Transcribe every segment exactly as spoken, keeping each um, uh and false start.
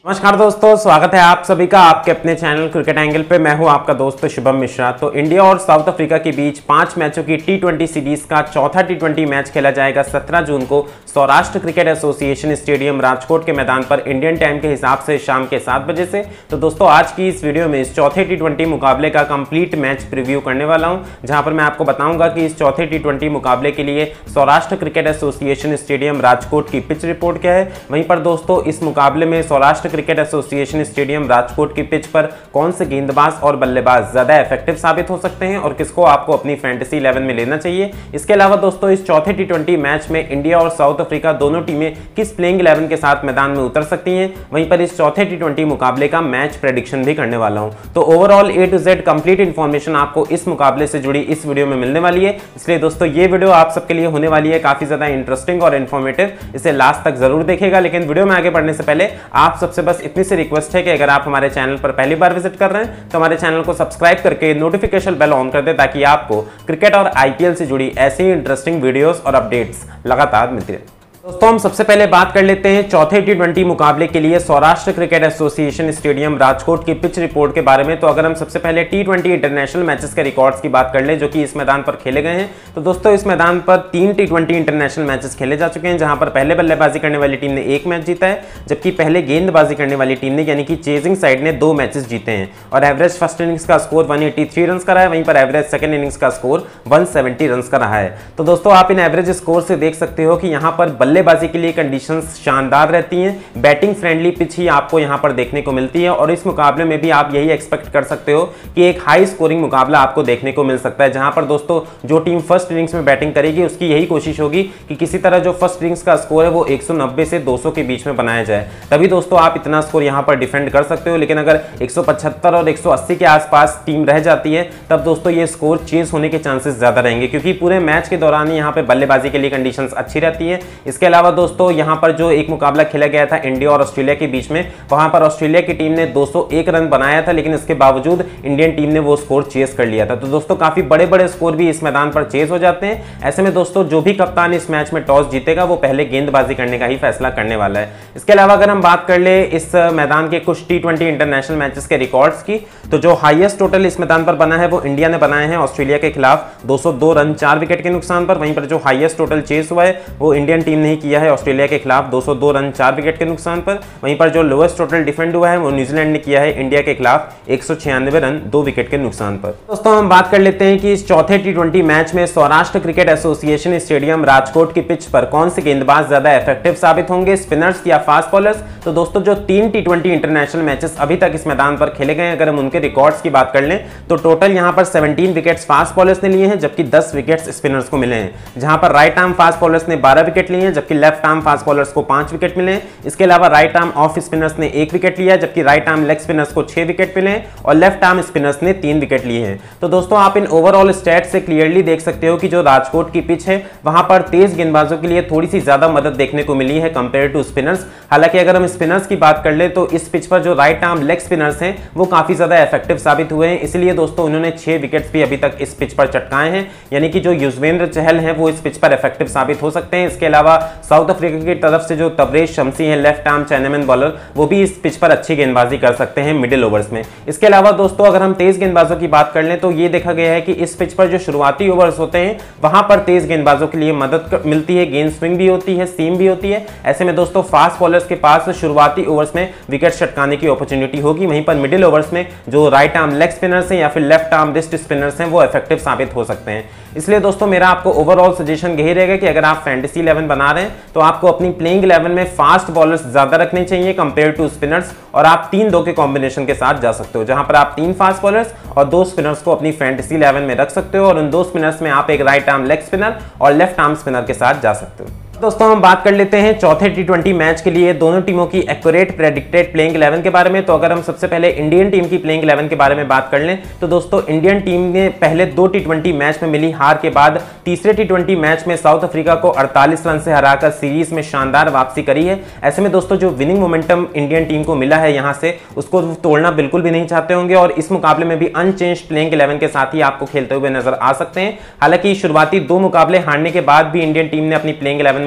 नमस्कार दोस्तों, स्वागत है आप सभी का आपके अपने चैनल क्रिकेट एंगल पे। मैं हूं आपका दोस्त शुभम मिश्रा। तो इंडिया और साउथ अफ्रीका के बीच पांच मैचों की टी ट्वेंटी सीरीज का चौथा टी ट्वेंटी मैच खेला जाएगा सत्रह जून को Saurashtra cricket association stadium Rajkot के मैदान पर इंडियन टाइम के हिसाब से शाम के सात बजे से। तो दोस्तों आज की इस वीडियो में इस चौथे टी ट्वेंटी मुकाबले का कंप्लीट मैच प्रीव्यू करने वाला हूं, जहां पर मैं आपको बताऊंगा कि इस चौथे टी ट्वेंटी मुकाबले के लिए Saurashtra cricket association stadium Rajkot की पिच रिपोर्ट क्या है। वहीं पर दोस्तों इस मुकाबले में Saurashtra cricket association stadium Rajkot की पिच पर कौन से गेंदबाज और बल्लेबाज ज्यादा इफेक्टिव साबित हो सकते हैं और किसको आपको अपनी फैंटेसी इलेवन में लेना चाहिए। इसके अलावा दोस्तों इस चौथे टी ट्वेंटी मैच में इंडिया और साउथ अफ्रीका दोनों टीमें किस प्लेइंग इलेवन के साथ मैदान में उतर सकती हैं। वहीं पर इस चौथे टी ट्वेंटी मुकाबले का मैच प्रेडिक्शन भी करने वाला हूं। तो overall A to Z complete information आपको इस मुकाबले से जुड़ी इस वीडियो में मिलने वाली है। इसलिए दोस्तों ये वीडियो आप सबके लिए होने वाली है काफी ज्यादा इंटरेस्टिंग और इन्फॉर्मेटिव। इसे लास्ट तक जरूर देखिएगा। लेकिन वीडियो में आगे बढ़ने से पहले आप सबसे बस इतनी सी रिक्वेस्ट है कि अगर आप हमारे चैनल पर पहली बार विजिट कर रहे हैं तो हमारे चैनल को सब्सक्राइब करके नोटिफिकेशन बेल ऑन कर दे, ताकि आपको क्रिकेट और आईपीएल से जुड़ी ऐसी इंटरेस्टिंग वीडियोस और अपडेट्स लगातार मिलती रहे। दोस्तों हम सबसे पहले बात कर लेते हैं चौथे टी ट्वेंटी मुकाबले के लिए Saurashtra cricket association stadium Rajkot की पिच रिपोर्ट के बारे में। तो अगर हम सबसे पहले टी ट्वेंटी इंटरनेशनल मैचेस के रिकॉर्ड्स की बात कर ले जो कि इस मैदान पर खेले गए हैं, तो दोस्तों इस मैदान पर तीन टी ट्वेंटी इंटरनेशनल मैचेस खेले जा चुके हैं, जहां पर पहले बल्लेबाजी करने वाली टीम ने एक मैच जीता है, जबकि पहले गेंदबाजी करने वाली टीम ने यानी कि चेजिंग साइड ने दो मैचेस जीते हैं और एवरेज फर्स्ट इनिंग्स का स्कोर एक सौ तिरासी रन का रहा है। वहीं पर एवरेज सेकंड इनिंग्स का स्कोर एक सौ सत्तर रन का रहा है। तो दोस्तों आप इन एवरेज स्कोर से देख सकते हो कि यहां पर बल्लेबाजी के लिए कंडीशंस शानदार रहती हैं। बैटिंग फ्रेंडली पिच ही आपको यहां पर देखने को मिलती है और इस मुकाबले में भी आप यही एक्सपेक्ट कर सकते हो कि एक हाई स्कोरिंग मुकाबला आपको देखने को मिल सकता है, जहां पर दोस्तों जो टीम फर्स्ट इनिंग्स में बैटिंग करेगी उसकी यही कोशिश होगी कि किसी तरह जो फर्स्ट इनिंग्स का स्कोर है वो एक सौ नब्बे से दो सौ के बीच में बनाया जाए, तभी दोस्तों आप इतना स्कोर यहां पर डिफेंड कर सकते हो। लेकिन अगर एक सौ पचहत्तर और एक सौ अस्सी के आसपास टीम रह जाती है तब दोस्तों ये स्कोर चेज होने के चांसेस ज्यादा रहेंगे, क्योंकि पूरे मैच के दौरान ही यहां पे बल्लेबाजी के लिए कंडीशंस अच्छी रहती है। इसके अलावा दोस्तों यहां पर जो एक मुकाबला खेला गया था इंडिया और ऑस्ट्रेलिया के बीच में, वहां पर ऑस्ट्रेलिया की टीम ने दो सौ एक रन बनाया था, लेकिन इसके बावजूद इंडियन टीम ने वो स्कोर चेस कर लिया था। तो दोस्तों काफी बड़े बड़े स्कोर भी इस मैदान पर चेस हो जाते हैं। ऐसे में दोस्तों जो भी कप्तान इस मैच में टॉस जीतेगा वो पहले गेंदबाजी करने का ही फैसला करने वाला है। इसके अलावा अगर हम बात कर ले इस मैदान के कुछ टी ट्वेंटी इंटरनेशनल मैचेस के रिकॉर्ड्स की, तो जो हाईएस्ट टोटल इस मैदान पर बना है वो इंडिया ने बनाए हैं ऑस्ट्रेलिया के खिलाफ दो सौ दो रन चार विकेट के नुकसान पर। वहीं पर जो हाईएस्ट टोटल चेस हुआ है वो इंडियन टीम ने ही किया है ऑस्ट्रेलिया के खिलाफ दो सौ दो रन चार विकेट के नुकसान पर। वहीं पर जो लोएस्ट टोटल डिफेंड हुआ है वो न्यूजीलैंड ने किया है इंडिया के खिलाफ एक सौ छियानवे रन दो विकेट के नुकसान पर। दोस्तों हम बात कर लेते हैं कि इस चौथे टी ट्वेंटी मैच में Saurashtra cricket association stadium Rajkot की पिच पर कौन से गेंदबाज ज्यादा इफेक्टिव साबित होंगे, स्पिनर्स या फास्ट बॉलर्स। तो दोस्तों जो तीन टी ट्वेंटी इंटरनेशनल मैचेस अभी तक इस मैदान पर खेले गए, अगर हम उनके रिकॉर्ड्स की बात कर लें तो टोटल यहां पर सत्रह विकेट्स फास्ट बॉलर्स ने लिए हैं, जबकि दस विकेट्स स्पिनर्स को मिले हैं, जहां पर राइट आर्म फास्ट बॉलर्स ने बारह विकेट लिए हैं, जबकि लेफ्ट आर्म फास्ट बॉलर्स को पांच विकेट मिले हैं। इसके अलावा राइट आर्म ऑफ स्पिनर्स ने एक विकेट लिया, जबकि राइट आर्म लेग स्पिनर्स को छह विकेट मिले और लेफ्ट आर्म स्पिनर्स ने तीन विकेट लिए हैं। तो दोस्तों आप इन ओवरऑल स्टैट्स से क्लियरली देख सकते हो कि जो राजकोट की पिच है वहां पर तेज गेंदबाजों के लिए थोड़ी सी ज्यादा मदद देखने को मिली है कंपेयर टू स्पिनर्स। हालांकि अगर हम स्पिनर्स की बात कर ले तो इस पिच पर जो राइट आर्म लेग स्पिनर्स हैं वो काफी ज्यादा इफेक्टिव साबित हुए हैं, इसलिए दोस्तों उन्होंने छह विकेट्स भी अभी तक इस पिच पर चटकाए हैं, यानी कि जो युजवेंद्र चहल है वो इस पिच पर इफेक्टिव साबित हो सकते हैं। इसके अलावा साउथ अफ्रीका की तरफ से जो तबरेज शमसी है लेफ्ट आर्म चाइनामैन बॉलर, वो भी इस पिच पर अच्छी गेंदबाजी कर सकते हैं मिडिल ओवर्स में। इसके अलावा दोस्तों अगर हम तेज गेंदबाजों की बात कर लें तो ये देखा गया है कि इस पिच पर जो शुरुआती ओवर्स होते हैं वहां पर तेज गेंदबाजों के लिए मदद मिलती है, गेंद स्विंग भी होती है, सीम भी होती है। ऐसे में दोस्तों फास्ट बॉलर्स के पास शुरुआती ओवर्स में विकेट चटकाने की अपॉर्चुनिटी होगी, वहीं पर मिडिल ओवर्स में जो राइट आर्म लेग स्पिनर्स हैं या फिर लेफ्ट आर्म रिस्ट स्पिनर्स हैं वो इफेक्टिव साबित हो सकते हैं। इसलिए दोस्तों मेरा आपको ओवरऑल सजेशन यही रहेगा कि अगर आप फैंटेसी इलेवन बना रहे हैं तो आपको अपनी प्लेइंग इलेवन में फास्ट बॉलर्स ज्यादा रखने चाहिए कंपेयर टू स्पिनर्स, और आप तीन दो के कॉम्बिनेशन के साथ जा सकते हो, जहां पर आप तीन फास्ट बॉलर्स और दो स्पिनर्स को अपनी फैंटेसी इलेवन में रख सकते हो और उन दो स्पिनर्स में आप एक राइट आर्म लेग स्पिनर और लेफ्ट आर्म स्पिनर के साथ जा सकते हो। दोस्तों हम बात कर लेते हैं चौथे टी ट्वेंटी मैच के लिए दोनों टीमों की एक्यूरेट प्रेडिक्टेड प्लेइंग इलेवन के बारे में। तो अगर हम सबसे पहले इंडियन टीम की प्लेइंग इलेवन के बारे में बात कर लें तो दोस्तों इंडियन टीम ने पहले दो टी ट्वेंटी मैच में मिली हार के बाद तीसरे टी ट्वेंटी मैच में साउथ अफ्रीका को अड़तालीस रन से हराकर सीरीज में शानदार वापसी करी है। ऐसे में दोस्तों जो विनिंग मोमेंटम इंडियन टीम को मिला है यहां से उसको तोड़ना बिल्कुल भी नहीं चाहते होंगे और इस मुकाबले में भी अनचेंज प्लेइंग इलेवन के साथ ही आपको खेलते हुए नजर आ सकते हैं। हालांकि शुरुआती दो मुकाबले हारने के बाद भी इंडियन टीम ने अपनी प्लेइंग इलेवन में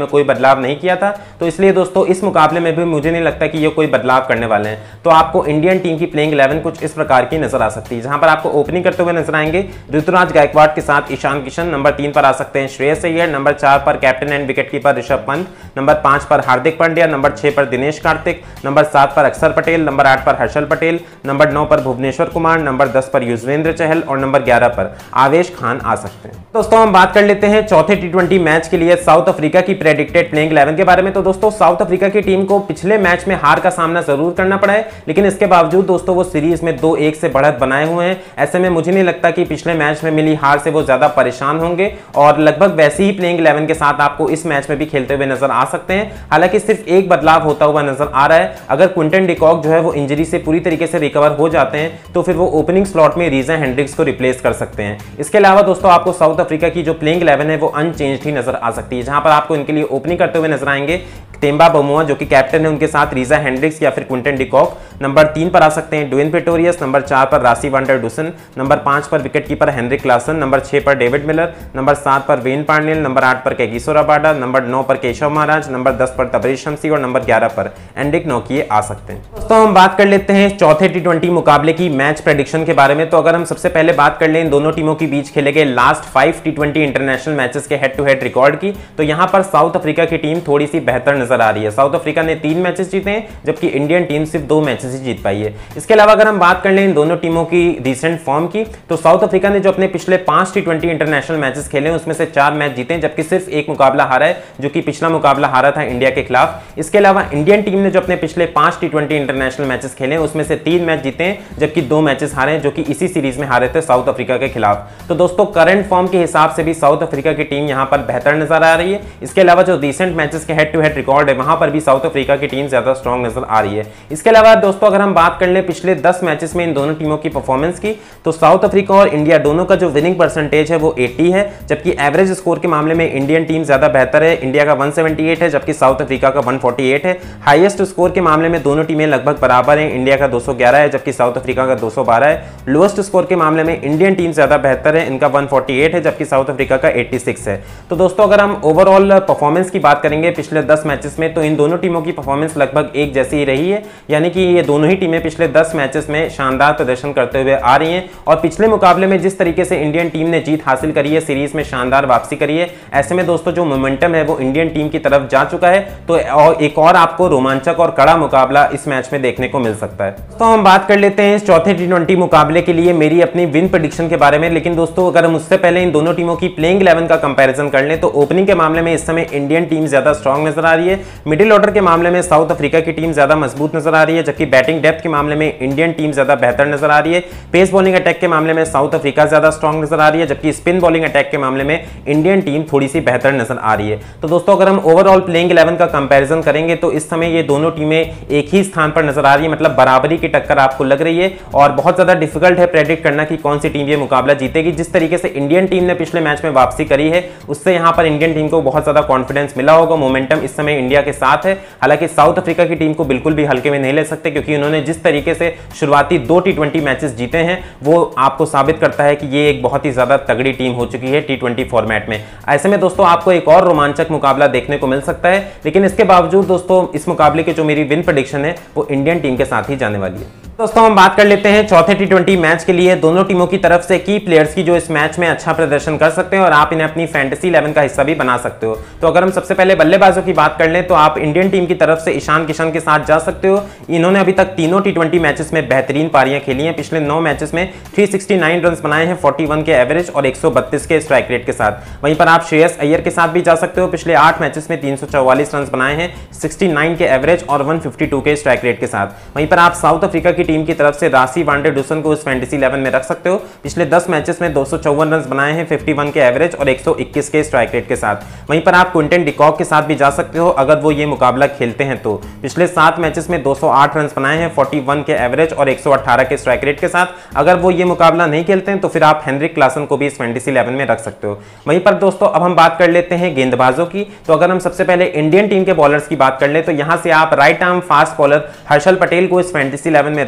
में कोई बदलाव नहीं किया था, तो इसलिए दोस्तों इस मुकाबले में भी मुझे नहीं लगता कि ये कोई बदलाव करने वाले हैं। तो आपको इंडियन टीम की प्लेइंग इलेवन कुछ इस प्रकार की नजर आ सकती है, जहां पर आपको ओपनिंग करते हुए नजर आएंगे ऋतुराज गायकवाड़ के साथ ईशान किशन, नंबर तीन पर आ सकते हैं श्रेयस अय्यर, नंबर चार पर captain and wicketkeeper Rishabh Pant, number पांच पर हार्दिक पांड्या, नंबर छह पर दिनेश कार्तिक, नंबर सात पर अक्षर पटेल, नंबर आठ पर हर्षल पटेल, नंबर नौ पर भुवनेश्वर कुमार, नंबर दस पर युजवेंद्र चहल और नंबर ग्यारह पर आवेश खान आ सकते हैं। दोस्तों हम बात कर लेते हैं चौथे टी ट्वेंटी मैच के लिए साउथ अफ्रीका की प्रेडिक्टेड प्लेइंग इलेवन के बारे में। तो दोस्तों साउथ अफ्रीका की टीम को पिछले मैच में हार का सामना जरूर करना पड़ा है, लेकिन इसके बावजूद दोस्तों वो सीरीज में दो एक से बढ़त बनाए हुए हैं। ऐसे में मुझे नहीं लगता कि पिछले मैच में मिली हार से वो ज्यादा परेशान होंगे और लगभग वैसी ही प्लेइंग इलेवन के साथ आपको इस मैच में भी खेलते हुए नजर आ सकते हैं। हालांकि सिर्फ एक बदलाव होता हुआ नजर आ रहा है, अगर क्विंटन डिकॉक जो है वो इंजरी से पूरी तरीके से रिकवर हो जाते हैं तो फिर वो ओपनिंग स्लॉट में रीजा हेंड्रिक्स को रिप्लेस कर सकते हैं। इसके अलावा दोस्तों आपको साउथ अफ्रीका की जो प्लेइंग इलेवन है वो अनचेंज्ड ही नजर आ सकती है, जहां पर आपको इनके लिए ओपनिंग करते हुए नजर आएंगे तेम्बा बमुआ जो कि कैप्टन है, उनके साथ रीजा हेंड्रिक्स या फिर क्विंटन डिकॉक, नंबर तीन पर आ सकते हैं ड्वेन प्रेटोरियस, नंबर चार पर रासी वांडर डुसन, नंबर पांच पर विकेटकीपर हेनरिक क्लासन, नंबर छह पर डेविड मिलर, नंबर सात पर वेन पार्नेल, नंबर आठ पर कैगिसो रबाडा, नंबर नौ पर केशव महाराज, नंबर दस पर तबरेज शमसी और नंबर ग्यारह पर एंड्रिक नोकिए आ सकते हैं। दोस्तों हम बात कर लेते हैं चौथे टी ट्वेंटी मुकाबले की मैच प्रेडिक्शन के बारे में। तो अगर हम सबसे पहले बात कर लें इन दोनों टीमों के बीच खेले गए last five T twenty international matches के हेड टू हेड रिकॉर्ड की, तो यहां पर साउथ अफ्रीका की टीम थोड़ी सी बेहतर नजर आ रही है। साउथ अफ्रीका ने तीन मैचेस जीते हैं जबकि इंडियन टीम सिर्फ दो मैचेस ही जीत पाई है। इसके अलावा अगर हम बात कर लें इन दोनों टीमों की रिसेंट फॉर्म की, तो साउथ अफ्रीका ने जो अपने पिछले पांच टी ट्वेंटी इंटरनेशनल मैचेस खेले उसमें से चार मैच जीते हैं, जबकि सिर्फ एक मुकाबला हारा है जो कि पिछला मुकाबला हारा था इंडिया के खिलाफ। इसके अलावा इंडियन टीम ने जो अपने पिछले पांच टी ट्वेंटी इंटरनेशनल मैचेस खेले उसमें से तीन मैच जीते हैं जबकि दो मैचेस हारे हैं जो कि इसी सीरीज में हारे थे साउथ अफ्रीका के खिलाफ। तो दोस्तों करंट फॉर्म के हिसाब से भी साउथ अफ्रीका की टीम यहां पर बेहतर नजर आ रही है। इसके अलावा जो रिसेंट मैचेस के हेड टू हेड रिकॉर्ड है वहां पर भी साउथ अफ्रीका की टीम ज्यादा स्ट्रांग नजर आ रही है। इसके अलावा दोस्तों अगर हम बात कर ले पिछले दस मैचेस में इन दोनों टीमों की परफॉर्मेंस की, तो साउथ अफ्रीका और इंडिया दोनों का जो विनिंग परसेंटेज है वो अस्सी है, जबकि एवरेज स्कोर के मामले में इंडियन टीम ज्यादा बेहतर है। इंडिया का एक सौ अठहत्तर है जबकि साउथ अफ्रीका का एक सौ अड़तालीस है। हाईएस्ट स्कोर के मामले में दोनों टीमें लगभग बराबर हैं, इंडिया का दो सौ ग्यारह है जबकि साउथ अफ्रीका का दो सौ बारह है। लोएस्ट स्कोर के मामले में इंडियन टीम ज्यादा बेहतर है, इनका एक सौ अड़तालीस है जबकि साउथ अफ्रीका का छियासी है। तो दोस्तों अगर हम ओवरऑल परफॉर्मेंस की बात करेंगे पिछले दस मैचेस में, तो इन दोनों टीमों की परफॉर्मेंस लगभग एक जैसी ही रही है, यानी कि ये दोनों ही टीमें पिछले दस मैचेस में शानदार प्रदर्शन करते हुए आ रही हैं। और पिछले मुकाबले में जिस तरीके से इंडियन टीम ने जीत हासिल करी है, सीरीज में शानदार वापसी करी है, ऐसे में दोस्तों जो मोमेंटम है वो इंडियन टीम की तरफ जा चुका है। तो और एक और आपको रोमांचक और कड़ा मुकाबला इस मैच में देखने को मिल सकता है। तो हम बात कर लेते हैं इस चौथे टी ट्वेंटी मुकाबले के लिए मेरी अपनी विन प्रेडिक्शन के बारे में। लेकिन दोस्तों अगर हम उससे पहले इन दोनों टीमों की प्लेइंग इलेवन का कंपैरिजन कर लें, तो ओपनिंग के मामले में इस समय इंडियन टीम ज्यादा स्ट्रांग नजर आ रही है। मिडिल ऑर्डर के मामले में साउथ अफ्रीका की टीम ज्यादा मजबूत नजर आ रही है, जबकि बैटिंग डेप्थ के मामले में इंडियन टीम ज्यादा बेहतर नजर आ रही है। पेस बॉलिंग अटैक के मामले में साउथ अफ्रीका ज्यादा स्ट्रांग नजर आ रही है, जबकि स्पिन बॉलिंग अटैक के मामले में इंडियन टीम थोड़ी सी बेहतर नजर आ रही है। तो दोस्तों अगर हम ओवरऑल प्लेइंग इलेवन का कंपैरिजन करेंगे तो इस समय ये दोनों टीमें एक ही स्थान पर नजर आ रही है, मतलब बराबरी की टक्कर आपको लग रही है और बहुत ज्यादा डिफिकल्ट है प्रेडिक्ट करना कि कौन सी टीम ये मुकाबला जीतेगी। जिस तरीके से इंडियन टीम ने पिछले मैच में वापसी करी है उससे यहां पर इंडियन टीम को बहुत ज्यादा कॉन्फिडेंस मिला होगा, मोमेंटम इस समय इंडिया के साथ है। हालांकि साउथ अफ्रीका की टीम को बिल्कुल भी हल्के में नहीं ले सकते, क्योंकि उन्होंने जिस तरीके से शुरुआती दो टी ट्वेंटी मैचेस जीते हैं वो आपको साबित करता है कि ये एक बहुत ही ज्यादा तगड़ी टीम हो चुकी है टी ट्वेंटी फॉर्मेट में। ऐसे में दोस्तों आपको एक और रोमांचक मुकाबला देखने को मिल सकता है, लेकिन इसके बावजूद दोस्तों इस मुकाबले की जो मेरी विन प्रेडिक्शन है वो इंडियन टीम के साथ ही जाने वाली है। दोस्तों हम बात कर लेते हैं चौथे टी ट्वेंटी मैच के लिए दोनों टीमों की तरफ से की प्लेयर्स की जो इस मैच में अच्छा प्रदर्शन कर सकते हैं और आप इन्हें अपनी फैंटेसी इलेवन का हिस्सा भी बना सकते हो। तो अगर हम सबसे पहले बल्लेबाजों की बात कर लें तो आप इंडियन टीम की तरफ से ईशान किशन के साथ जा सकते हो। इन्होंने अभी तक तीनों टी ट्वेंटी मैचेस में बेहतरीन पारियां खेली हैं। पिछले नौ मैचेस में तीन सौ उनहत्तर रन बनाए हैं, इकतालीस के एवरेज और एक सौ बत्तीस के स्ट्राइक रेट के साथ। वहीं पर आप श्रेयस अय्यर के साथ भी जा सकते हो। पिछले आठ मैचेस में तीन सौ चौवालीस रन बनाए हैं, उनहत्तर के एवरेज और एक सौ बावन के स्ट्राइक रेट के साथ। वहीं पर आप साउथ अफ्रीका की टीम की तरफ से रासी वांडर डुसन को इस फैंटेसी इलेवन में रख सकते हो। पिछले दस मैचेस में दो सौ चौवन रन बनाए हैं, इक्यावन के एवरेज और एक सौ इक्कीस के स्ट्राइक रेट के साथ। वहीं पर आप क्विंटन डिकॉक के साथ भी जा सकते हो अगर वो ये मुकाबला खेलते हैं तो। पिछले सात मैचेस में दो सौ आठ रन बनाए हैं, इकतालीस के एवरेज और एक सौ अठारह के स्ट्राइक रेट के साथ। अगर वो ये मुकाबला नहीं खेलते हैं तो फिर आप हेनरिक क्लासन को भी इस फैंटेसी इलेवन में रख सकते हो। वहीं पर दोस्तों अब हम बात कर लेते हैं गेंदबाजों की। तो अगर हम सबसे पहले इंडियन टीम के बॉलर्स की बात कर ले तो यहां से आप right arm fast bowler Harshal Patel को इस फैंटेसी इलेवन में रख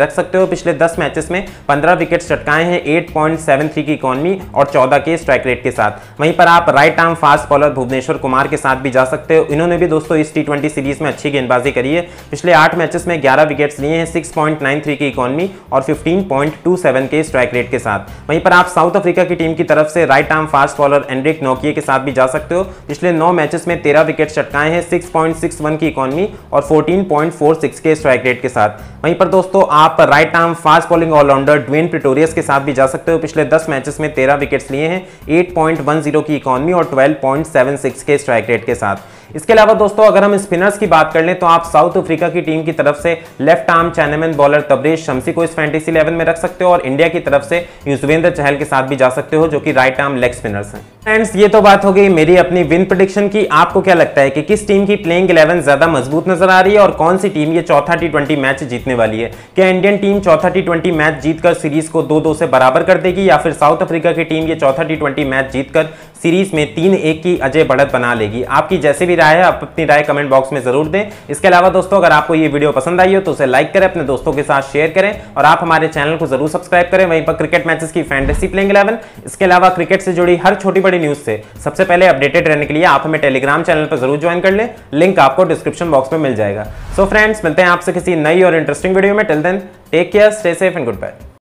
रख सकते हो। पिछले दस मैचेस में पंद्रह विकेट चटकाए हैं आठ पॉइंट सात तीन की इकॉनमी और चौदह के स्ट्राइक रेट के साथ। वहीं पर आप right arm fast bowler Bhuvneshwar Kumar के साथ भी जा सकते हो। इन्होंने भी दोस्तों इस टी ट्वेंटी सीरीज में अच्छी गेंदबाजी करी है। पिछले आठ मैचेस में ग्यारह विकेट्स लिए हैं, छह पॉइंट नौ तीन की इकॉनमी और पंद्रह पॉइंट दो सात के स्ट्राइक रेट के साथ। वहीं पर आप साउथ अफ्रीका की टीम की तरफ से right arm fast bowler Anrich नोकिए के साथ भी जा सकते हो। पिछले नौ मैचेस में तेरह विकेट चटकाए हैं, छह पॉइंट छह एक की इकॉनमी और चौदह पॉइंट चार छह के स्ट्राइक रेट के साथ। वहीं पर दोस्तों आप right arm fast bowling all rounder Dwaine Pretorius के साथ भी जा सकते हो। पिछले दस मैचेस में तेरह विकेट्स लिए हैं, आठ पॉइंट एक शून्य की इकॉनमी और बारह पॉइंट सात छह के स्ट्राइक रेट के साथ। इसके अलावा दोस्तों अगर हम स्पिनर्स की बात कर लें तो आप साउथ अफ्रीका की टीम की तरफ से left arm chinaman bowler Tabraiz Shamsi को इस फैंटेसी इलेवन में रख सकते हो और इंडिया की तरफ से युजवेंद्र चहल के साथ भी जा सकते हो जो कि राइट आर्म लेग स्पिनर्स हैं। फ्रेंड्स ये तो बात हो गई मेरी अपनी विन प्रेडिक्शन की। आपको क्या लगता है कि किस टीम की प्लेइंग इलेवन ज्यादा मजबूत नजर आ रही है और कौन सी टीम ये चौथा टी ट्वेंटी मैच जीतने वाली है? क्या इंडियन टीम चौथा टी ट्वेंटी मैच जीतकर सीरीज को दो दो से बराबर कर देगी या फिर साउथ अफ्रीका की टीम ये चौथा टी ट्वेंटी मैच जीतकर सीरीज में तीन एक की अजय बढ़त बना लेगी? आपकी जैसे भी राय है आप अपनी राय कमेंट बॉक्स में जरूर दें। इसके अलावा दोस्तों अगर आपको ये वीडियो पसंद आई हो तो उसे लाइक करें, अपने दोस्तों के साथ शेयर करें और आप हमारे चैनल को जरूर सब्सक्राइब करें। वहीं पर क्रिकेट मैचेस की फैंटेसी प्लेइंग इलेवन, इसके अलावा क्रिकेट से जुड़ी हर छोटी बड़ी न्यूज से सबसे पहले अपडेटेड रहने के लिए आप हमें टेलीग्राम चैनल पर जरूर ज्वाइन कर लें। लिंक आपको डिस्क्रिप्शन बॉक्स में मिल जाएगा। सो फ्रेंड्स मिलते हैं आपसे किसी नई और इंटरेस्टिंग वीडियो में। Till then take care, stay safe and good bye.